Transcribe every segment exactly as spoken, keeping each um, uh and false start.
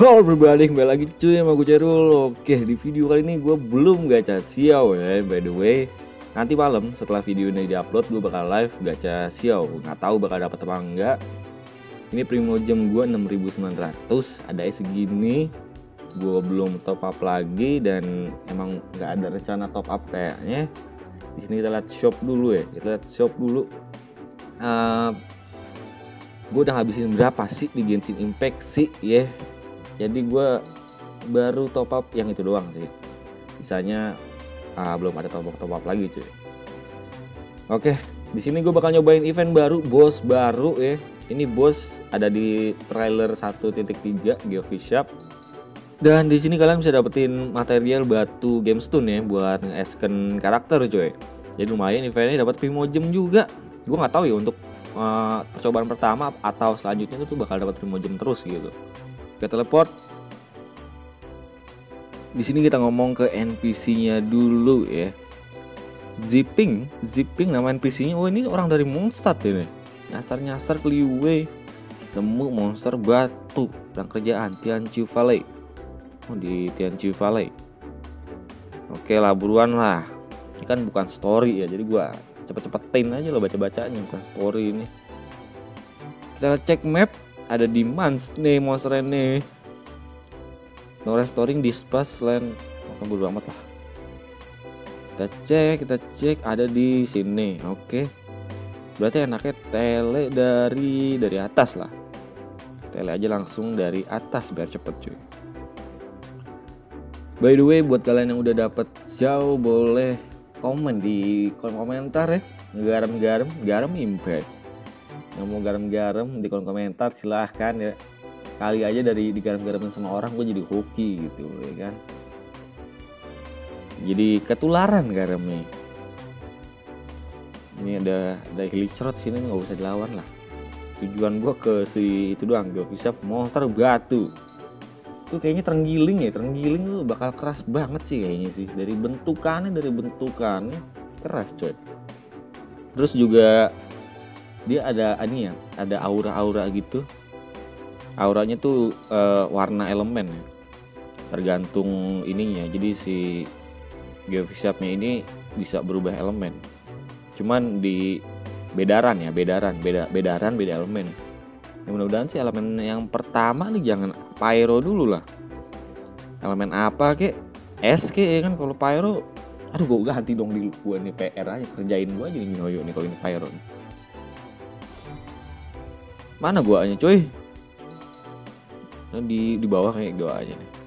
Halo everybody, kembali lagi cuy sama gue Cerul. Oke, di video kali ini gue belum gacha Xiao ya. By the way, nanti malam setelah video ini diupload gue bakal live gacha Xiao. Nggak tahu bakal dapat apa enggak. Ini primo gem gue enam ribu sembilan ratus, ada segini. Gue belum top up lagi dan emang nggak ada rencana top up kayaknya. Di sini kita lihat shop dulu ya. Kita lihat shop dulu. Uh, gue udah habisin berapa sih di Genshin Impact sih ya. Jadi gue baru top up yang itu doang sih. Sisanya ah, belum ada top up top up lagi cuy. Oke, di sini gue bakal nyobain event baru, bos baru ya. Ini bos ada di trailer satu titik tiga Geofish Shop. Dan di sini kalian bisa dapetin material batu gemstone ya buat nge-scan karakter cuy. Jadi lumayan eventnya dapat primo gem juga. Gue nggak tahu ya untuk uh, percobaan pertama atau selanjutnya itu bakal dapat primo gem terus gitu. Kita teleport. Di sini kita ngomong ke N P C-nya dulu ya. Zipping, Zipping nama N P C-nya. Oh, ini orang dari Mondstadt ini. Nyasar-nyasar ke Liyue. Temu monster batu dan kerjaan Tianqiu Valley. Oh, di Tianqiu Valley. Oke lah, buruan lah. Ini kan bukan story ya. Jadi gua cepet-cepetin aja lo baca-bacanya, bukan story ini. Kita cek map. Ada di Mans nih monster ini. No restoring dispas land. Bukan bodo amat lah. Kita cek, kita cek ada di sini. Oke. Berarti enaknya tele dari dari atas lah. Tele aja langsung dari atas biar cepet cuy. By the way, buat kalian yang udah dapet Xiao boleh komen di kolom komentar ya. Garam-garam, garam impact. Yang mau garam-garam di kolom komentar silahkan ya. Kali aja dari digaram-garamin sama orang gue jadi hoki gitu ya kan. Jadi ketularan garamnya. Ini ada ada Helicrot sini nggak usah dilawan lah. Tujuan gue ke si itu doang, gue bisa monster batu. Tuh kayaknya terenggiling ya, terenggiling tuh bakal keras banget sih kayaknya sih. Dari bentukannya, dari bentukannya keras coy. Terus juga dia ada ini ya, ada aura-aura gitu. Auranya tuh uh, warna elemen ya. Tergantung ininya. Jadi si Geofish Shop-nya ini bisa berubah elemen. Cuman di bedaran ya, bedaran, beda bedaran beda elemen. Ya, mudah-mudahan sih elemen yang pertama nih jangan pyro dulu lah. Elemen apa kek? Es kek ya kan. Kalau pyro, aduh gue ganti dong di gue nih P R aja, kerjain gue aja nih Minoyo nih kalau ini pyro nih. Mana guanya coy? Di di bawah kayak gua aja nih.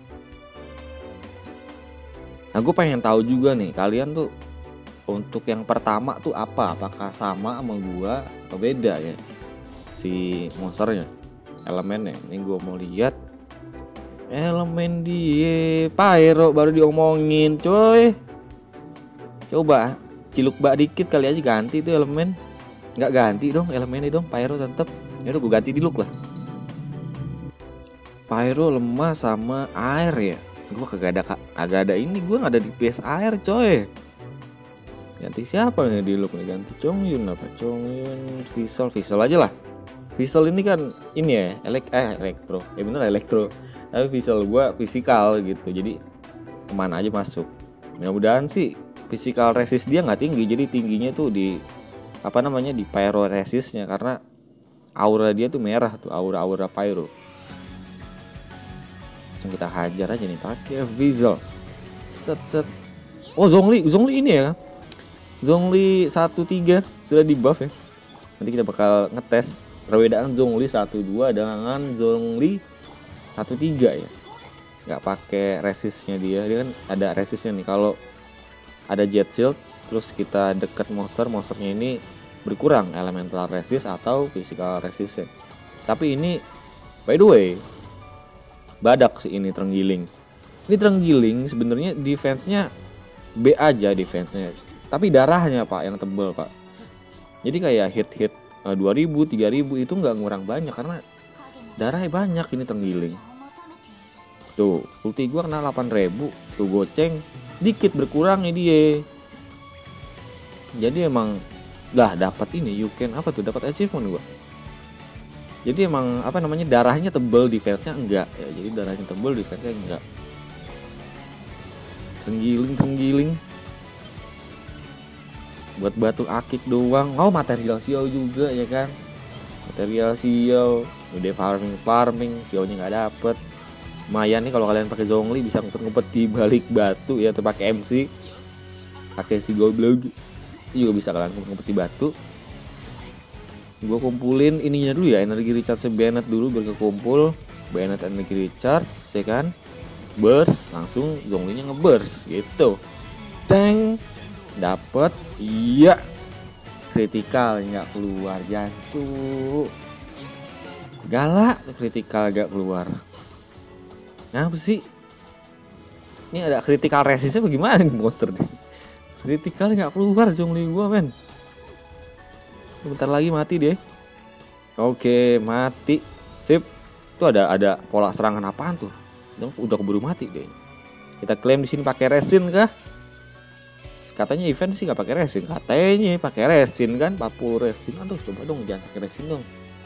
Nah, gue pengen tahu juga nih kalian tuh untuk yang pertama tuh apa? Apakah sama sama gua atau beda ya? Si monsternya, elemennya. Ini gua mau lihat elemen dia pyro baru diomongin coy. Coba ciluk bak dikit kali aja ganti tuh elemen. Nggak ganti dong elemennya dong, pyro tetep. Ya udah gue ganti di look lah. Pyro lemah sama air ya. Gue kagak ada kagak ada ini, gue nggak ada di P S air coy. Ganti siapa nih di look nih? Ganti Chongyun apa? Chongyun, Visual, Visual aja lah. Visual ini kan ini ya, elek eh elektro. Ya bener elektro. Tapi Visual gue fisikal gitu. Jadi kemana aja masuk. Mudah-mudahan sih physical resist dia nggak tinggi. Jadi tingginya tuh di apa namanya di pyro resistnya, karena aura dia tuh merah tuh, aura-aura pyro. Langsung kita hajar aja nih pakai Visual. Set set. Oh, Zhongli, Zhongli ini ya. Zhongli satu tiga sudah di buff ya. Nanti kita bakal ngetes perbedaan Zhongli satu dua dengan Zhongli satu tiga ya. Nggak pakai resistnya dia. Dia kan ada resistnya nih. Kalau ada Jet Shield terus kita deket monster, monsternya ini berkurang elemental resist atau physical resistance. Tapi ini by the way badak sih ini terenggiling. Ini terenggiling sebenarnya defense-nya B aja defense-nya. Tapi darahnya Pak yang tebel Pak. Jadi kayak hit-hit uh, dua ribu, tiga ribu itu nggak ngurang banyak karena darahnya banyak ini terenggiling. Tuh, ulti gua kena delapan ribu, tuh goceng dikit berkurang ini dia. Jadi emang lah dapat ini you can apa tuh, dapat achievement gua. Jadi emang apa namanya, darahnya tebel, defense-nya enggak ya. Jadi darahnya tebel, defense-nya enggak. Tenggiling tenggiling. Buat batu akik doang. Oh, material Xiao juga ya kan. Material Xiao. Udah farming farming, Xiao-nya nggak dapet. Lumayan nih kalau kalian pakai Zhongli bisa ngumpet-ngumpet di balik batu ya, atau pakai M C. Pakai si Goblog juga bisa kalian ngumpet di batu. Gue kumpulin ininya dulu ya, energi recharge Bennett dulu biar kekumpul. Bennett energi recharge ya kan, burst, langsung Zhongli-nya nge-burst gitu. Teng, dapet, iya, kritikal nggak keluar, jancu. Segala kritikal gak keluar. Nah, apa sih? Ini ada kritikal resistnya bagaimana nih monster nih? Kritikal nggak keluar Zhongli gua men. Bentar lagi mati deh. Oke, mati. Sip. Tuh ada ada pola serangan apaan tuh? Udah keburu mati deh. Kita klaim di sini pakai resin kah? Katanya event sih nggak pakai resin. Katanya pakai resin kan, empat puluh resin. Aduh, coba dong jangan pakai resin dong.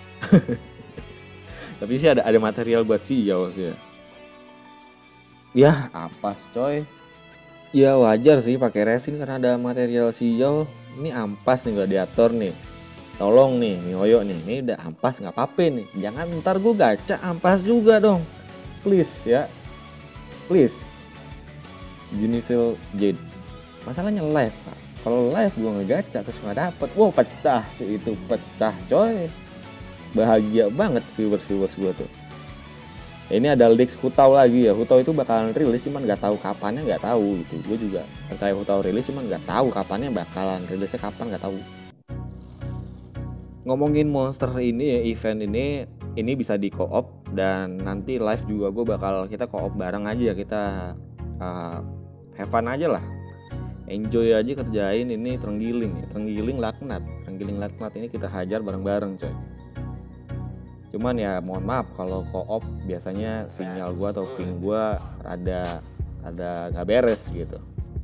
Tapi sih ada ada material buat Xiao sih ya. Ya, ampas coy. Ya wajar sih pakai resin karena ada material Xiao. Ini ampas nih gladiator nih. Tolong nih Mihoyo nih, ini udah ampas nggak apa-apa nih. Jangan ntar gue gacha ampas juga dong, please ya, please. Universal Jade. Masalahnya live pak. Kalau live gue ngegacha terus nggak dapet, wow pecah sih itu, pecah coy. Bahagia banget viewers viewers gue tuh. Ini ada leaks Hutao lagi ya. Hutao itu bakalan rilis cuman nggak tahu kapannya, nggak tahu gitu. Gue juga percaya Hutao rilis cuman nggak tahu kapannya, bakalan rilisnya kapan nggak tahu. Ngomongin monster ini ya, event ini ini bisa di co-op dan nanti live juga gue bakal kita co-op bareng aja, kita uh, have fun aja lah, enjoy aja kerjain ini Terenggiling ya, Terenggiling laknat, Terenggiling laknat ini kita hajar bareng-bareng coy. Cuman ya mohon maaf kalau co-op biasanya sinyal gue atau ping gue rada rada nggak beres gitu.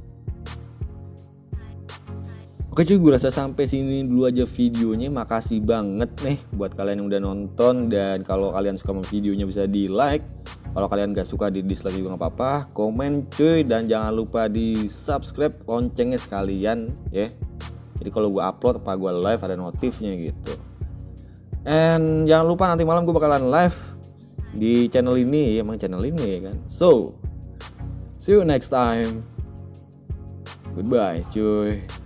Oke cuy, gue rasa sampai sini dulu aja videonya. Makasih banget nih buat kalian yang udah nonton. Dan kalau kalian suka sama videonya bisa di like. Kalau kalian gak suka di dislike juga gak apa-apa. Komen cuy, dan jangan lupa di subscribe, loncengnya sekalian ya. Jadi kalau gue upload apa gue live ada notifnya gitu. And jangan lupa nanti malam gue bakalan live di channel ini ya, emang channel ini ya kan. So see you next time. Goodbye cuy.